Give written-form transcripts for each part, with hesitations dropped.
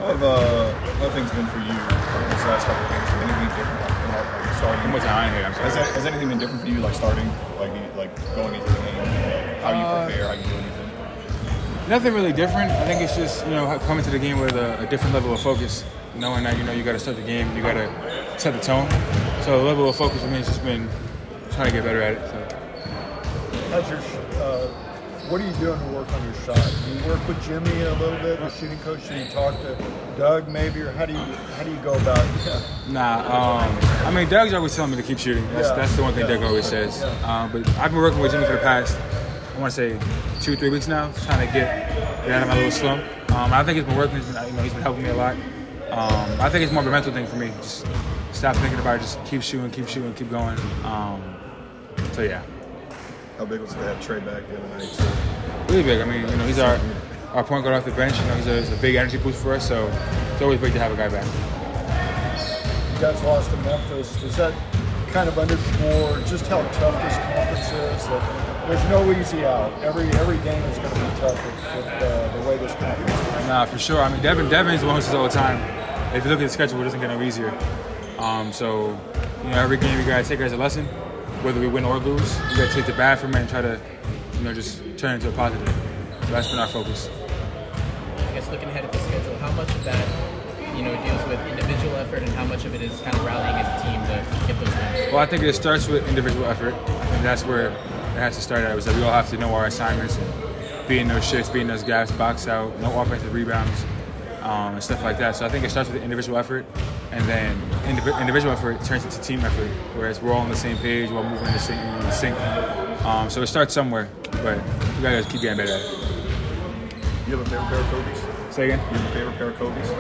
have things been for you these last couple of games? Anything different, like starting? One more time, I'm sorry. Has anything been different for you, like starting, like going into the game, how you prepare, how you do anything? Nothing really different. I think it's just coming to the game with a different level of focus, knowing that you got to start the game, you got to set the tone. So the level of focus for me has just been trying to get better at it. So. How's your what are you doing to work on your shot? Do you work with Jimmy a little bit, the shooting coach? Do you talk to Doug maybe, or how do you go about it? Nah, I mean Doug's always telling me to keep shooting. That's the one thing Doug always says. But I've been working with Jimmy for the past, I want to say 2-3 weeks now, just trying to get out of my little slump. I think it's been working. He's been helping me a lot. I think it's more of a mental thing for me. Just stop thinking about it. Just keep shooting, keep going. So yeah. How big was it to have Trey back the other night too? Really big. I mean, he's our point guard off the bench. He's a big energy boost for us. So it's always big to have a guy back. You guys lost to Memphis. Does that kind of underscore just how tough this conference is? That there's no easy out. Every game is going to be tough with the way this conference is. Nah, for sure. I mean, Devin's the one who says all the time, if you look at the schedule, it doesn't get no easier. So every game you got to take it as a lesson. Whether we win or lose, you got to take the bad from it and try to, just turn it into a positive. So that's been our focus. I guess looking ahead at the schedule, how much of that, deals with individual effort and how much of it is kind of rallying as a team to get those wins? Well, I think it starts with individual effort, and that's where it has to start at. Was that we all have to know our assignments and be in those shifts, be in those gaps, box out, no offensive rebounds, and stuff like that. So I think it starts with individual effort, and then individual effort turns into team effort, whereas we're all on the same page, we're all moving in the sync. So it starts somewhere, but we gotta keep getting better at it. You have a favorite pair of Kobe's? Say again? You have a favorite pair of Kobe's?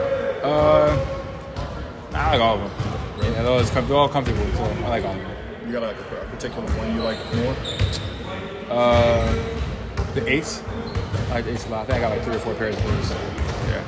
I like all of them. Yeah, they're all comfortable, so I like all of them. You got like a particular one you like more? The eights. I like the eights a lot. I think I got like 3 or 4 pairs of those. Yeah.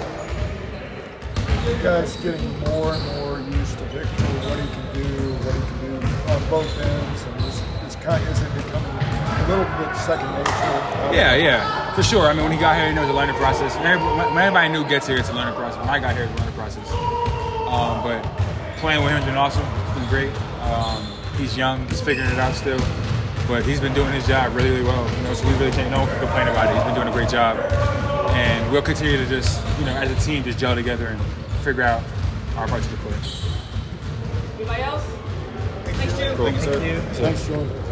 You guys getting more and more used to Victor, what he can do on both ends, and is it becoming a little bit second nature? Yeah, for sure. I mean, when he got here, it's a learning process. When everybody new gets here, it's a learning process. When I got here, it's a learning process. But playing with him has been awesome. It's been great. He's young. He's figuring it out still. But he's been doing his job really, really well. So we really can't, no one can complain about it. He's been doing a great job. And we'll continue to just, as a team, just gel together and figure out our parts of the court. Anybody else? Thanks, Stu. Thank you, sir. Thanks, Jordan.